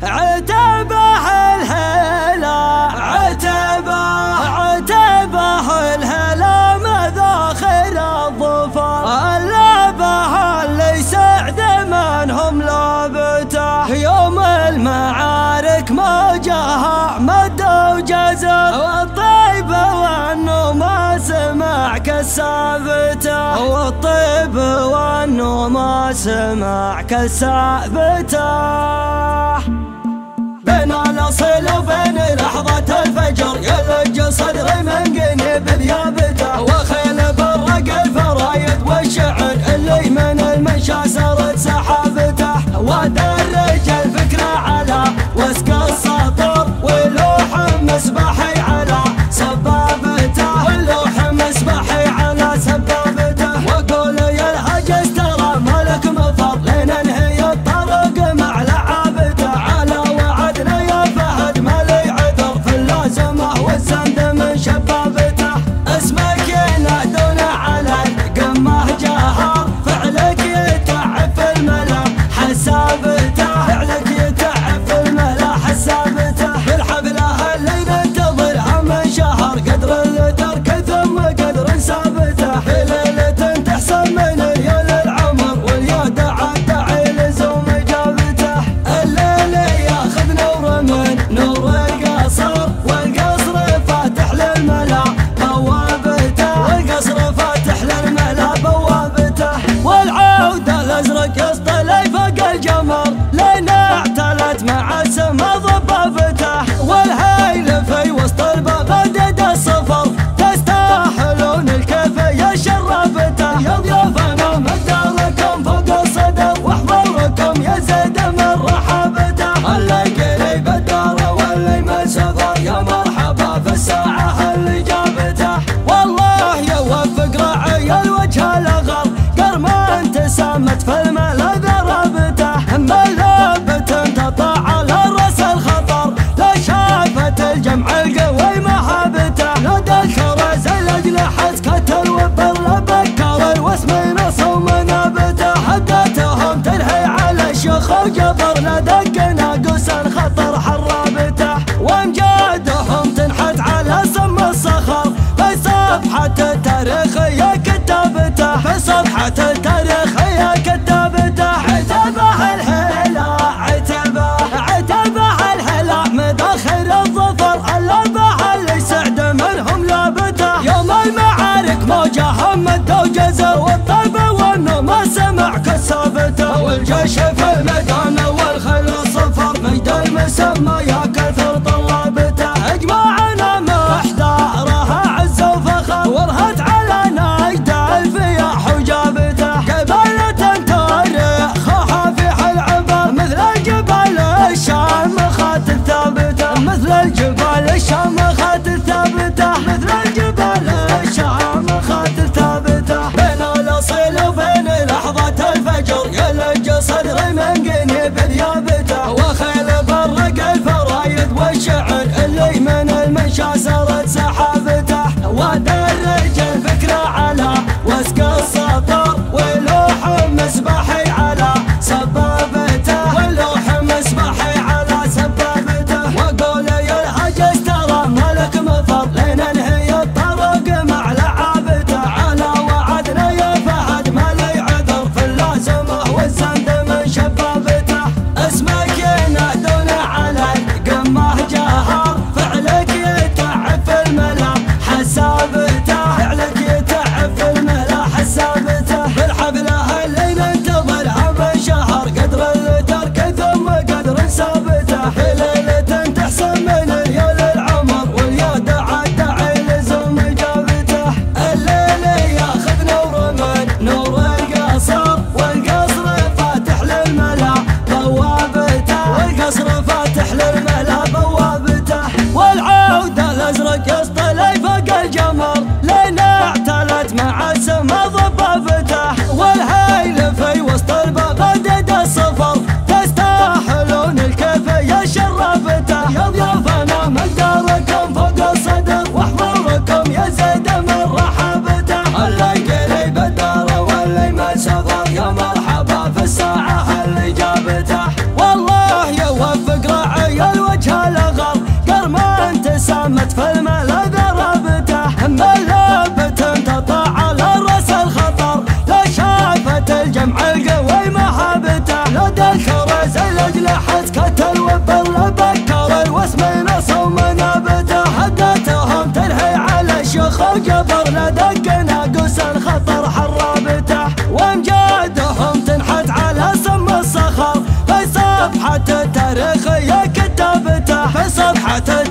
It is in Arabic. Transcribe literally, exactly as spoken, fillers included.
عتبه الهلا عتبه عتبه الهلا مذاخر الظفر اللابه اللي سعد منهم لابته يوم المعارك موجها مد وجزر والطيب وانه ما سمع كالسافته والطيب وانه ما سمع كالسافته بين الاصيل وبين لحظة الفجر يلج صدري من قنيب ذيابته وخيل برق الفرايد والشعر اللي من المشى صارت سحابته ودرج الفكرة على وسق السطر ولوح مسبحي على سبابته ولوح مسبحي على سبابته وقول يا الهجس ترى مالك مفر لين انهي الطرق مع لعابته على وعدنا يا فهد ما لي عذر في اللازمه والسند من شبابته اسمك ينادون على القمه جهار فعلك يتعب في الملا حسابته فعلك يتعب في الملا حسابته بالحفله اللي ننتظر من شهر قدر الترك ثم قدر ثابته في ليله تحسن من ريال العمر واليد عدى لزوم جابته الليل ياخذ نور من نور القصر والقصر فاتح للملا بوابته والقصر فاتح للملا بوابته والعوده الازرق يصطلي فوق الجمر لين اعتلت مع السما ضبابته والهيل في وسط البغداد الصفر تستاهلون الكيف يا شربته يا ضيوفنا مقداركم فوق الصدر واحضركم يا زيد من رحابته اللي قريب الدار واللي من سفر يا مرحبا في الساعه اللي جابته والله يوفق راعي الوجه الاغر كرمان تسامت في الملا ذربته ملابته تطاع للراس الخطر لا شافت الجمع القوي مهابته نادى الكرز الاجنحه سكت الوبر لبكر واسم نص ومنابته هدتهم تنهي على الشيخ وجبر لدق ناقوس الخطر حرابته وامجادهم تنحت على سم الصخر في صفحه التاريخ يا كتابته في صفحه التاريخ يا كتابته عتبه الهلا عتبه عتبه الهلا مداخل الظفر اللابه اللي سعد منهم لابته يوم المعارك موجهم مد وجزر والطيب وانه ما سمع كسافته والجيش في الميدان والخيل صفر ميد المسمى ياكل فرط لابته اجمعنا ما احضارها عز وفخر ورهت على نجد الفياح وجابته قبيلة تاريخها في العبر مثل الجبال الشام خات ثابته مثل الجبال الشام خات ثابته مثل الجبال الشام خات ثابته بين الاصيل وبين لحظة الفجر يلج صدري من قنيب ذيابته وخيل برق الفرايد صفحة